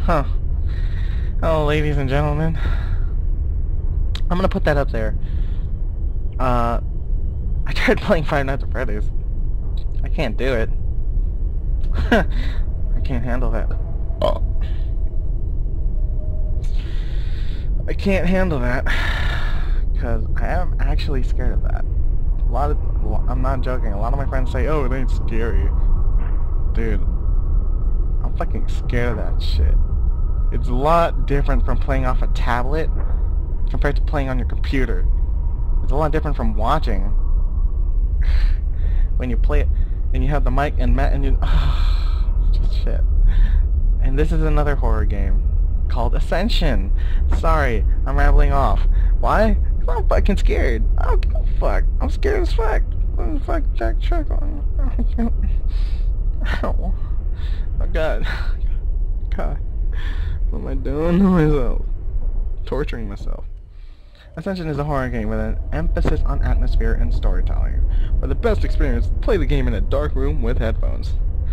Huh. Oh, ladies and gentlemen. I'm gonna put that up there. I tried playing Five Nights at Freddy's. I can't do it. I can't handle that. Oh. I can't handle that. Because I am actually scared of that. I'm not joking, a lot of my friends say, oh, it ain't scary. Dude, I'm fucking scared of that shit. It's a lot different from playing off a tablet compared to playing on your computer. It's a lot different from watching. When you play it and you have the mic and you just shit. And this is another horror game called Ascension. Sorry, I'm rambling off. Why? 'Cause I'm fucking scared. I don't give a fuck. I'm scared as fuck. What the fuck, Jack Chuck on? Ow. Oh god. God. What am I doing to myself? Torturing myself. Ascension is a horror game with an emphasis on atmosphere and storytelling. For the best experience, play the game in a dark room with headphones.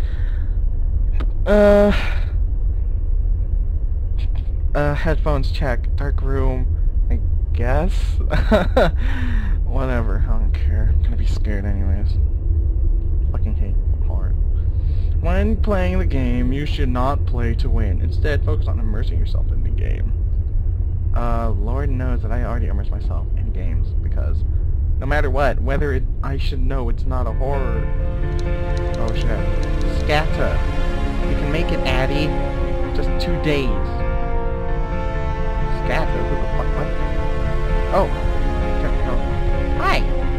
Headphones check. Dark room, I guess? Whatever, I don't care. I'm gonna be scared anyways. Fucking hate horror. When playing the game, you should not play to win. Instead, focus on immersing yourself in the game. Lord knows that I already immerse myself in games, because no matter what, I should know it's not a horror. Oh shit. Scatter. You can make it, Addy. Just 2 days. Scatter? Who the fuck? What? Oh. Hi!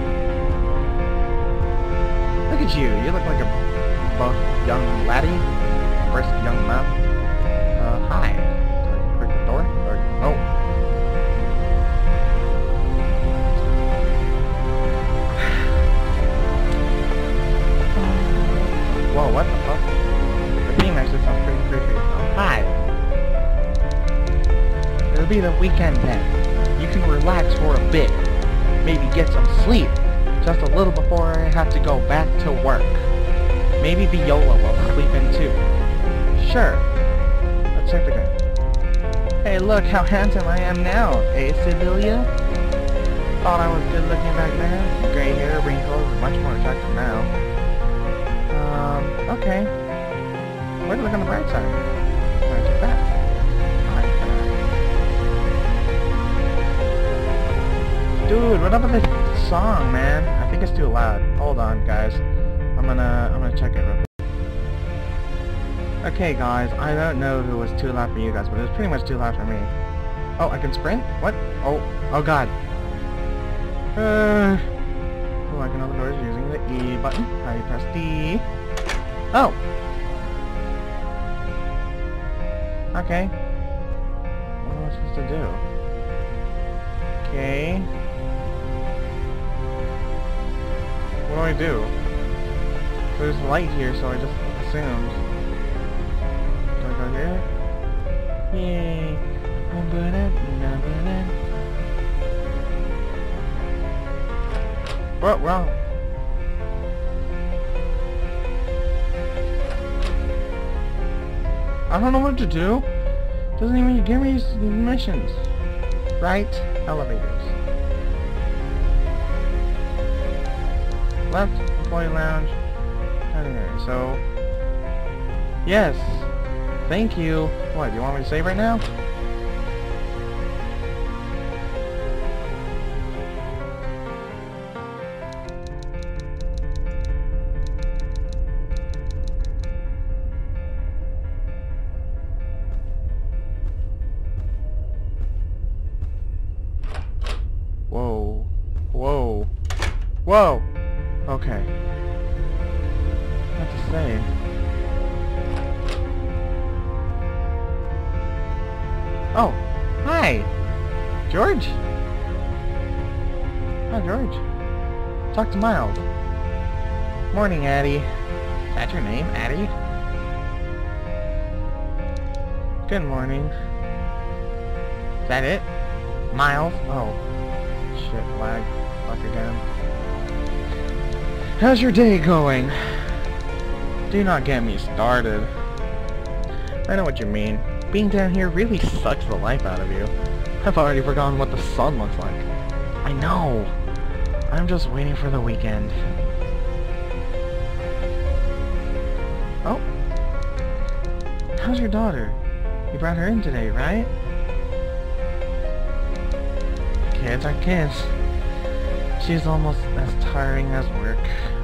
Look at you. You look like a young laddie. First young man. Hi. Break the door? Oh. Whoa, what the fuck? The theme actually sounds pretty creepy. Oh, hi! It'll be the weekend then. You can relax for a bit. Maybe get some sleep. Just a little before I have to go back to work. Maybe Viola will sleep in too. Sure. Let's check the game. Hey, look how handsome I am now, eh, Sibylla? Thought I was good looking back then. Gray hair, wrinkles, much more attractive now. Okay. Way to look on the bright side. Where'd you that? Dude, what up with this song, man? I think it's too loud. Hold on, guys. I'm gonna check it real quick. Okay, guys, I don't know if it was too loud for you guys, but it was pretty much too loud for me. Oh, I can sprint? What? Oh god. Oh, I can open doors using the E button. How do you press D? Oh! Okay. What am I supposed to do? Okay. What do I do? There's light here, so I just assumed. Do I go here? Yay! What? Wrong. I don't know what to do. Doesn't even give me missions. Right? Elevators. Left, employee lounge. Anyway, so yes. Thank you. What, do you want me to save right now? Whoa. Whoa. Whoa! Okay. What to say? Oh! Hi! George? Hi, George. Talk to Miles. Morning, Addie. Is that your name, Addie? Good morning. Is that it? Miles? Oh. Shit, lag. Fuck again. How's your day going? Do not get me started. I know what you mean. Being down here really sucks the life out of you. I've already forgotten what the sun looks like. I know. I'm just waiting for the weekend. Oh. How's your daughter? You brought her in today, right? Kids are kids. She's almost as tiring as work.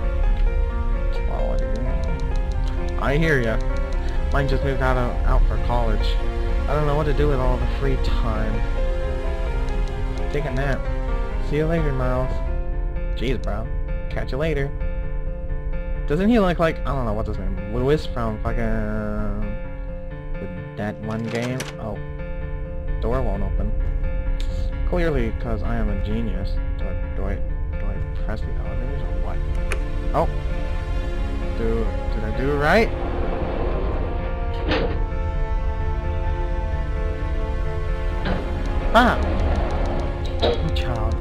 I hear ya. Mine just moved out for college. I don't know what to do with all the free time. Take a nap. See you later, Miles. Jeez, bro. Catch you later. Doesn't he look like, I don't know, what's his name? Lewis from fucking... that one game? Oh. Door won't open. Clearly, because I am a genius. Do I press the elevators or what? Oh. Did I do it right? Ah! Good child.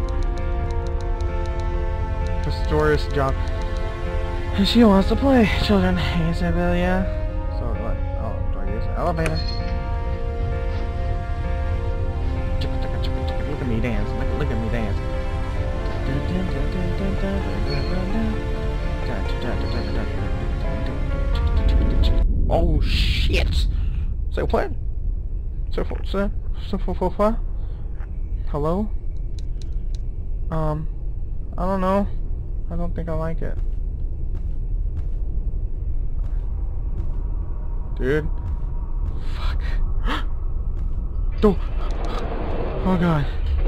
Pastor's job. She wants to play. Children hate Sevilla. So what? Oh, do I use the elevator? Look at me dance. Look at me dance. Oh shit! Say what? Say what? Hello? I don't know. I don't think I like it. Dude. Fuck. Oh! Oh god.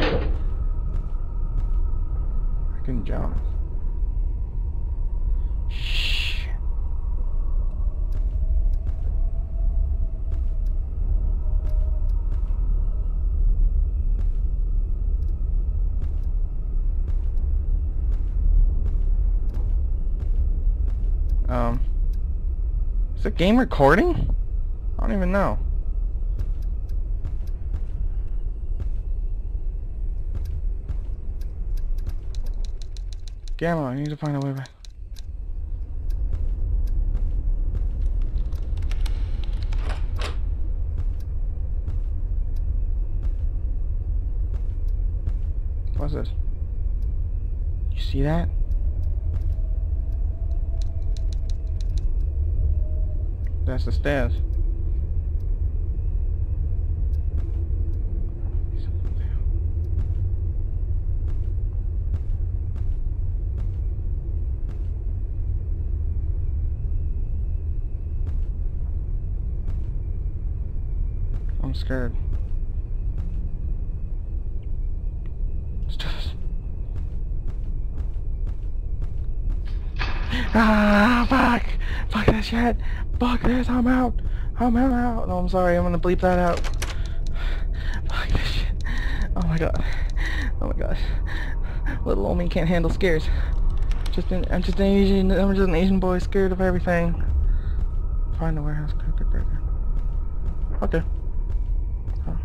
I can jump. Shit. Is the game recording? I don't even know. Gamma, I need to find a way back. What's this? You see that? That's the stairs. I'm scared. Let's do this. Ah, fuck! Fuck that shit! Fuck this! I'm out! I'm out! No, I'm sorry. I'm gonna bleep that out. Fuck this shit! Oh my god! Oh my god! Little old me can't handle scares. I'm just an Asian boy scared of everything. Find the warehouse cookie burger. Okay. Huh.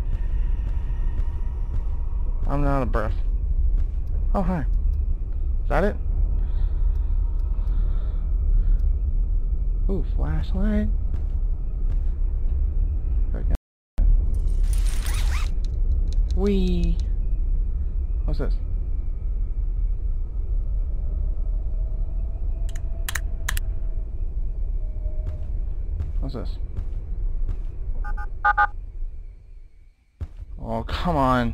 I'm out of breath. Oh hi. Is that it? Ooh, flashlight. Wee. What's this? What's this? Oh, come on.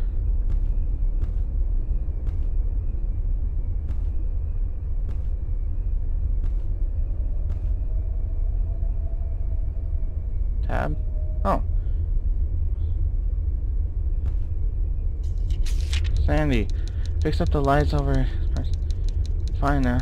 Tab. Oh. Sandy. Fix up the lights over. Fine now.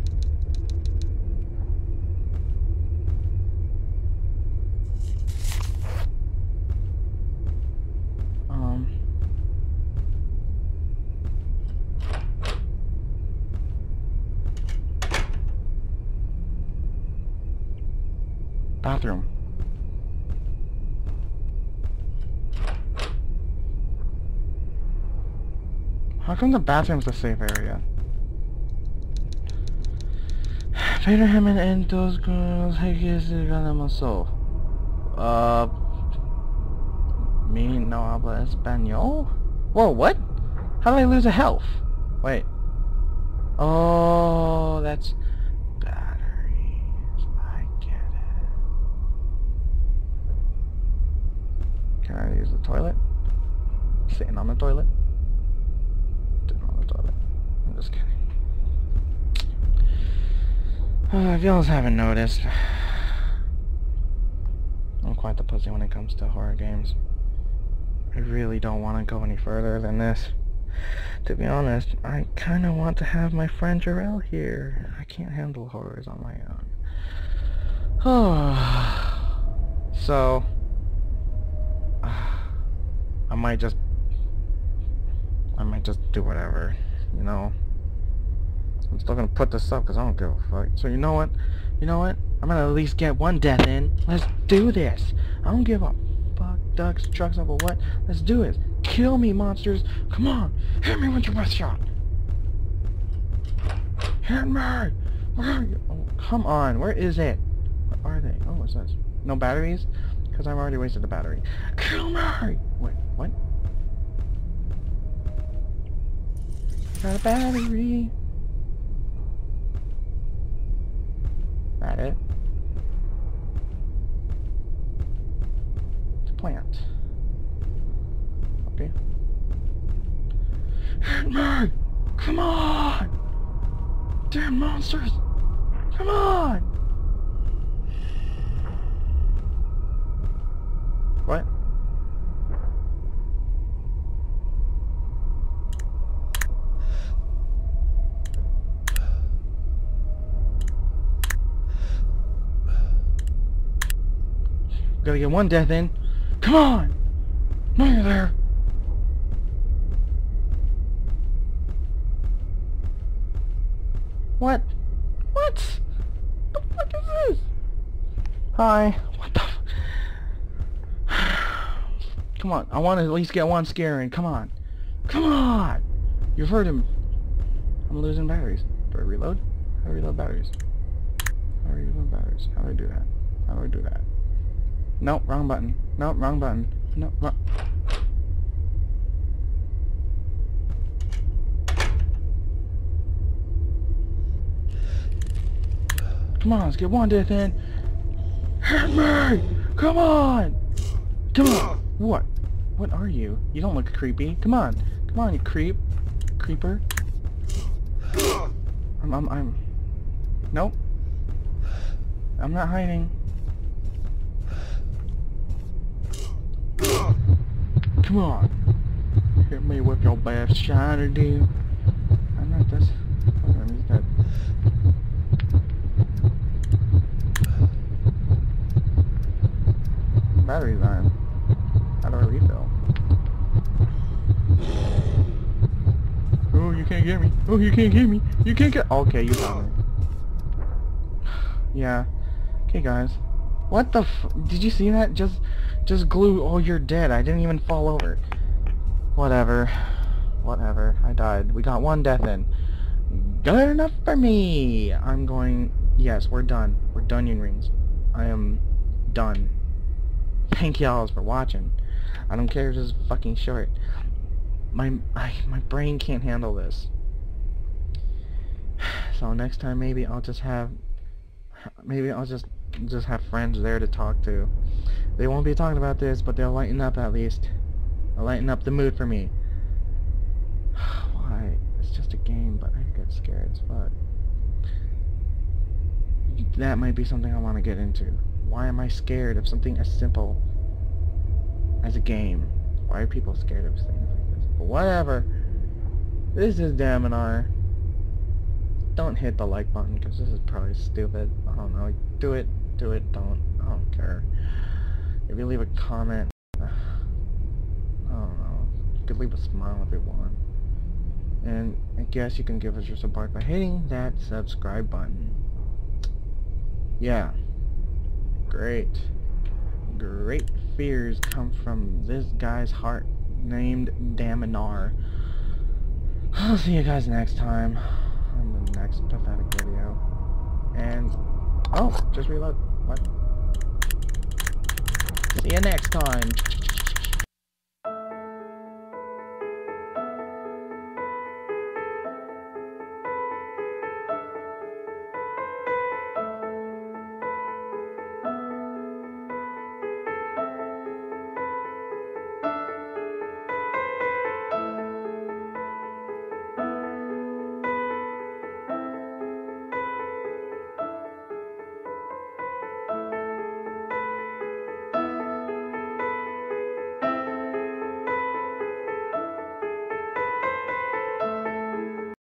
Bathroom. How come the bathroom's the safe area? Peter Hammond and those girls, hey, kids, got them so. Me no habla español? Whoa, what? How did I lose a health? Wait. Oh, that's batteries. I get it. Can I use the toilet? Sitting on the toilet? Sitting on the toilet. I'm just kidding. If y'all haven't noticed, I'm quite the pussy when it comes to horror games. I really don't want to go any further than this. To be honest, I kind of want to have my friend Jarrell here. I can't handle horrors on my own. So, I might just do whatever, you know. I'm still gonna put this up because I don't give a fuck. So you know what? I'm gonna at least get one death in. Let's do this. I don't give a fuck, ducks, trucks, or what. Let's do it. Kill me, monsters. Come on. Hit me with your best shot. Hit me. Where are you? Oh, come on. Where is it? Where are they? Oh, what's this? No batteries? Because I've already wasted the battery. Kill me. Wait, what? Got a battery. That it? It's a plant. Okay. Hit me! Come on! Damn monsters! Come on! What? Gotta get one death in. Come on! No, you're there. What? What? The fuck is this? Hi. What the f— Come on, I want to at least get one scare in. Come on. Come on! You've heard him. I'm losing batteries. Do I reload? How do I reload batteries? How do I reload batteries? How do I do that? How do I do that? Nope, wrong button. Nope, wrong button. Nope, wrong. Come on, let's get one death in. Hit me! Come on! Come on! What? What are you? You don't look creepy. Come on. Come on, you creep. Creeper. I'm... Nope. I'm not hiding. Come on. Hit me with your best shiner, dude. I'm not this. Oh, he's dead. Battery's on. How do I refill? Oh, you can't get me. Oh, you can't get me. You can't get— Okay, you got me. Yeah. Okay, guys. What the f— Did you see that? Just glue— Oh, you're dead. I didn't even fall over. Whatever. Whatever. I died. We got one death in. Good enough for me. I'm going— Yes, we're done. We're done, rings. I am done. Thank y'all for watching. I don't care if this is fucking short. My brain can't handle this. So next time maybe I'll just have— just have friends there to talk to. They won't be talking about this, but they'll lighten up at least. They'll lighten up the mood for me. Why? It's just a game, but I get scared as fuck. That might be something I want to get into. Why am I scared of something as simple as a game? Why are people scared of things like this? But whatever. This is Daminar. Don't hit the like button because this is probably stupid. I don't know. Do it. Do it. Don't. I don't care. If you leave a comment, I don't know. You could leave a smile if you want. And I guess you can give us your support by hitting that subscribe button. Yeah. Great. Great fears come from this guy's heart named Daminar. I'll see you guys next time on the next pathetic video. And oh, just reload. What? See you next time.